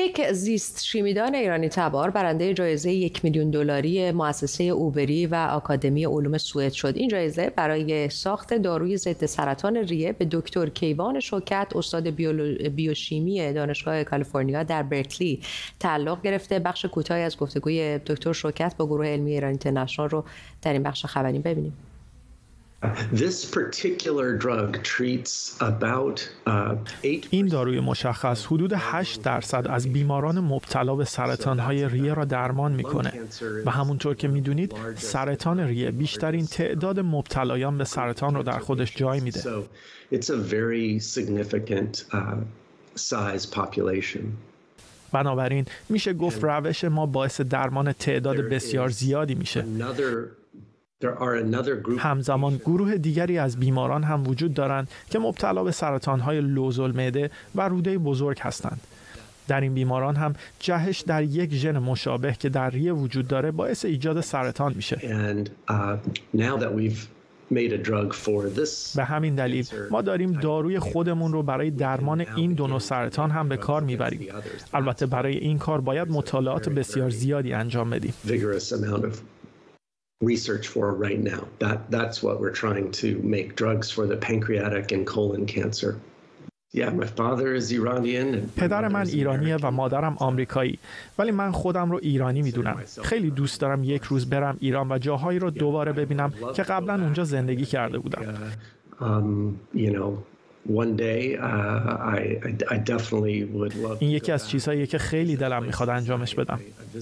یک زیست شیمیدان ایرانی تبار برنده جایزه $1,000,000 مؤسسه اوبری و آکادمی علوم سوئد شد. این جایزه برای ساخت داروی ضد سرطان ریه به دکتر کیوان شوکت، استاد بیوشیمی دانشگاه کالیفرنیا در برکلی تعلق گرفته. بخش کوتاهی از گفتگوی دکتر شوکت با گروه علمی ایران اینترنشنال رو در این بخش خبری ببینیم. این داروی مشخص حدود 8% از بیماران مبتلا به سرطان‌های ریه را درمان می‌کنه و همونطور که می‌دونید سرطان ریه بیشترین تعداد مبتلایان به سرطان رو در خودش جای میده. بنابراین میشه گفت روش ما باعث درمان تعداد بسیار زیادی میشه. همزمان گروه دیگری از بیماران هم وجود دارند که مبتلا به سرطان‌های لوزالمعده و روده بزرگ هستند. در این بیماران هم جهش در یک ژن مشابه که در ریه وجود داره باعث ایجاد سرطان میشه. به همین دلیل ما داریم داروی خودمون رو برای درمان این دو نوع سرطان هم به کار میبریم. البته برای این کار باید مطالعات بسیار زیادی انجام بدیم. Research for right now. That's what we're trying to make drugs for the pancreatic and colon cancer. Yeah, my father is Iranian. پدر من ایرانیه و مادرم آمریکایی، ولی من خودم رو ایرانی میدونم. خیلی دوست دارم یک روز برم ایران و جاهایی رو دوباره ببینم که قبلا اونجا زندگی کرده بودم. One day, I definitely would love. این یکی از چیزهاییه که خیلی دلم میخواد انجامش بدم.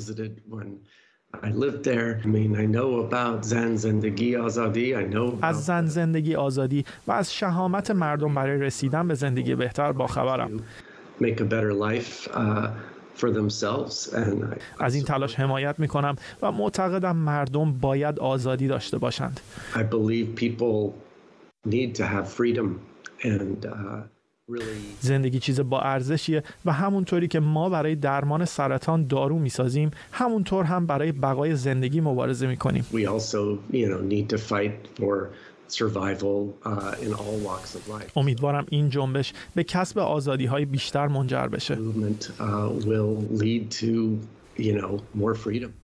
I lived there. I mean, I know about زن زندگی آزادی. I know از زن زندگی آزادی و از شهامت مردم برای رسیدن به زندگی بهتر باخبرم. Make a better life for themselves and از این تلاش حمایت میکنم و معتقدم مردم باید آزادی داشته باشند. I believe people need to have freedom and زندگی چیز با ارزشیه و همونطوری که ما برای درمان سرطان دارو میسازیم همونطور هم برای بقای زندگی مبارزه میکنیم. We also, need to fight for survival in all walks of life. امیدوارم این جنبش به کسب آزادی‌های بیشتر منجر بشه. Movement will lead to, more freedom.